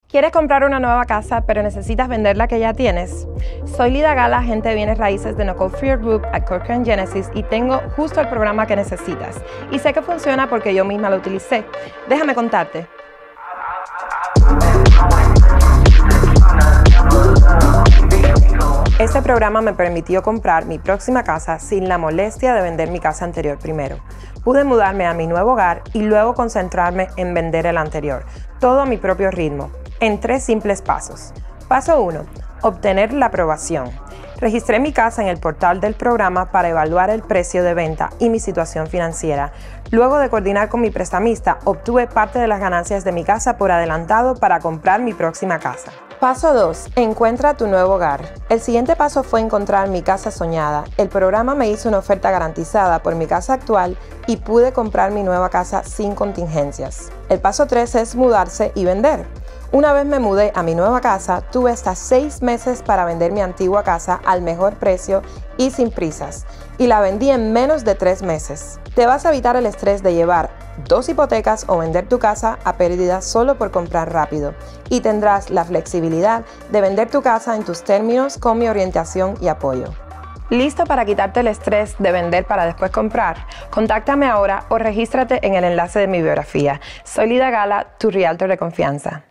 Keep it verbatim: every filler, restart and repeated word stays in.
¿Quieres comprar una nueva casa pero necesitas vender la que ya tienes? Soy Lida Gala, agente de bienes raíces de Nicole Freer Group at Corcoran Genesis y tengo justo el programa que necesitas. Y sé que funciona porque yo misma lo utilicé. Déjame contarte. Este programa me permitió comprar mi próxima casa sin la molestia de vender mi casa anterior primero. Pude mudarme a mi nuevo hogar y luego concentrarme en vender el anterior, todo a mi propio ritmo, en tres simples pasos. Paso uno. Obtener la aprobación. Registré mi casa en el portal del programa para evaluar el precio de venta y mi situación financiera. Luego de coordinar con mi prestamista, obtuve parte de las ganancias de mi casa por adelantado para comprar mi próxima casa. Paso dos. Encuentra tu nuevo hogar. El siguiente paso fue encontrar mi casa soñada. El programa me hizo una oferta garantizada por mi casa actual y pude comprar mi nueva casa sin contingencias. El paso tres es mudarse y vender. Una vez me mudé a mi nueva casa, tuve hasta seis meses para vender mi antigua casa al mejor precio y sin prisas, y la vendí en menos de tres meses. Te vas a evitar el estrés de llevar dos hipotecas o vender tu casa a pérdida solo por comprar rápido, y tendrás la flexibilidad de vender tu casa en tus términos con mi orientación y apoyo. ¿Listo para quitarte el estrés de vender para después comprar? Contáctame ahora o regístrate en el enlace de mi biografía. Soy Lida Gala, tu realtor de confianza.